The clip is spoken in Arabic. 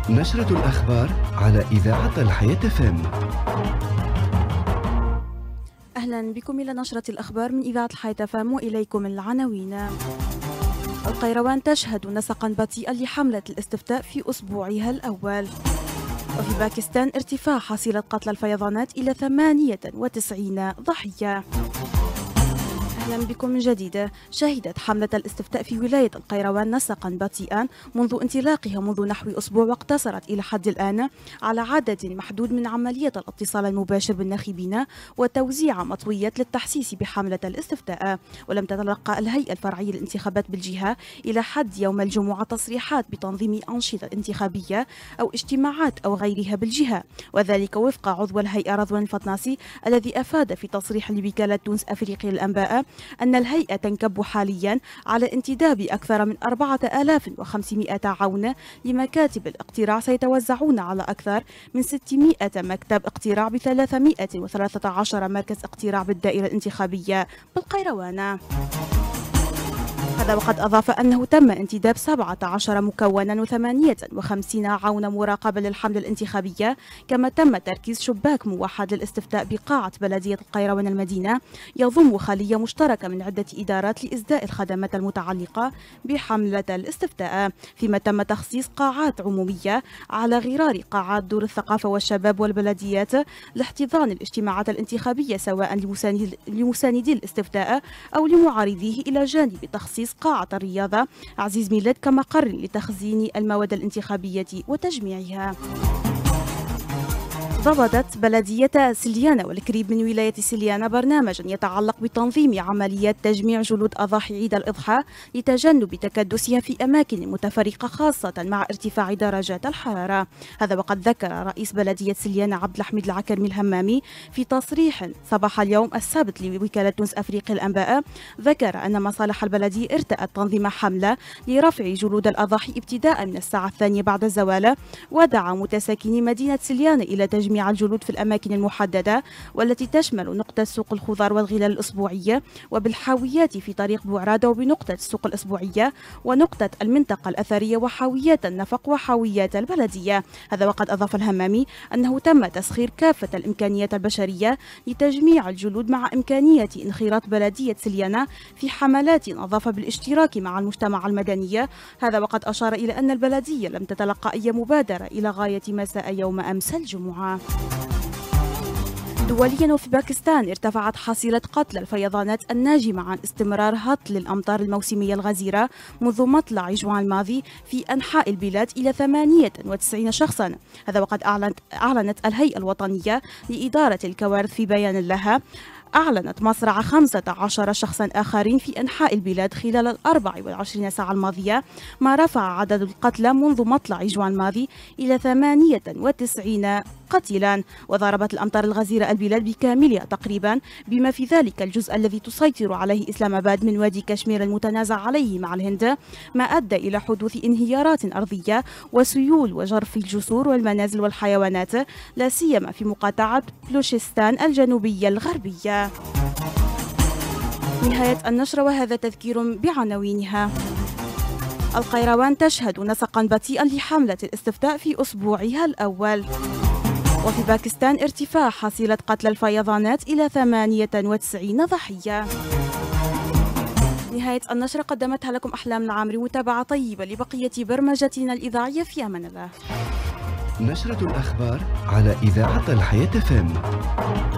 نشرة الأخبار على إذاعة الحياة FM. أهلا بكم إلى نشرة الأخبار من إذاعة الحياة FM، وإليكم العناوين. القيروان تشهد نسقا بطيئا لحملة الاستفتاء في أسبوعها الأول. وفي باكستان ارتفاع حصيلة قتلى الفيضانات إلى 98 ضحية. أهلا بكم من جديد. شهدت حملة الاستفتاء في ولاية القيروان نسقا بطيئا منذ انطلاقها منذ نحو أسبوع، واقتصرت إلى حد الآن على عدد محدود من عملية الاتصال المباشر بالناخبين وتوزيع مطويات للتحسيس بحملة الاستفتاء. ولم تتلقى الهيئة الفرعية للانتخابات بالجهة إلى حد يوم الجمعة تصريحات بتنظيم أنشطة انتخابية أو اجتماعات أو غيرها بالجهة، وذلك وفق عضو الهيئة رضوان الفطناسي الذي أفاد في تصريح لوكالة تونس أفريقيا للأنباء أن الهيئة تنكب حاليا على انتداب أكثر من 4500 عون لمكاتب الاقتراع سيتوزعون على أكثر من 600 مكتب اقتراع ب 313 مركز اقتراع بالدائرة الانتخابية بالقيروان. هذا وقد أضاف أنه تم انتداب 17 مكونا و58 عون مراقبة للحملة الانتخابية، كما تم تركيز شباك موحد للاستفتاء بقاعة بلدية القيروان المدينة يضم خلية مشتركة من عدة إدارات لإسداء الخدمات المتعلقة بحملة الاستفتاء، فيما تم تخصيص قاعات عمومية على غرار قاعات دور الثقافة والشباب والبلديات لاحتضان الاجتماعات الانتخابية سواء لمساندي الاستفتاء أو لمعارضيه، إلى جانب تخصيص قاعة الرياضة عزيز ميلاد كمقر لتخزين المواد الانتخابية وتجميعها. ضبطت بلدية سليانة والكريب من ولاية سليانة برنامجا يتعلق بتنظيم عمليات تجميع جلود أضاحي عيد الأضحى لتجنب تكدسها في أماكن متفرقة، خاصة مع ارتفاع درجات الحرارة. هذا وقد ذكر رئيس بلدية سليانة عبد الحميد العكرمي الهمامي في تصريح صباح اليوم السبت لوكالة تونس أفريقيا الأنباء، ذكر أن مصالح البلدية ارتأت تنظيم حملة لرفع جلود الأضاحي ابتداء من الساعة 2 بعد الزوال، ودعا متساكني مدينة سليانة إلى تجميع الجلود في الأماكن المحددة، والتي تشمل نقطة سوق الخضار والغلال الأسبوعية وبالحاويات في طريق بوعرادة وبنقطة السوق الأسبوعية ونقطة المنطقة الأثرية وحاويات النفق وحاويات البلدية. هذا وقد أضاف الهمامي أنه تم تسخير كافة الإمكانيات البشرية لتجميع الجلود، مع إمكانية انخراط بلدية سليانة في حملات نظافة بالاشتراك مع المجتمع المدني. هذا وقد أشار إلى أن البلدية لم تتلقى أي مبادرة إلى غاية مساء يوم أمس الجمعة. دوليا، وفي باكستان ارتفعت حصيلة قتلى الفيضانات الناجمة عن استمرار هطل الأمطار الموسمية الغزيرة منذ مطلع جوان الماضي في أنحاء البلاد إلى 98 شخصا. هذا وقد أعلنت الهيئة الوطنية لإدارة الكوارث في بيان لها أعلنت مصرع 15 شخصا آخرين في أنحاء البلاد خلال 24 ساعة الماضية، ما رفع عدد القتلى منذ مطلع جوان الماضي إلى 98 قتيلا. وضربت الأمطار الغزيرة البلاد بكاملها تقريبا، بما في ذلك الجزء الذي تسيطر عليه إسلام آباد من وادي كشمير المتنازع عليه مع الهند، ما أدى إلى حدوث انهيارات أرضية وسيول وجرف الجسور والمنازل والحيوانات، لا سيما في مقاطعة بلوشستان الجنوبية الغربية. نهاية النشرة، وهذا تذكير بعناوينها. القيروان تشهد نسقا بطيئا لحملة الاستفتاء في أسبوعها الأول. وفي باكستان ارتفاع حصيلة قتلى الفيضانات إلى 98 ضحية. نهاية النشرة قدمتها لكم أحلام العامري. متابعة طيبة لبقية برمجتنا الإذاعية، في أمان الله. نشرة الأخبار على إذاعة الحياة FM.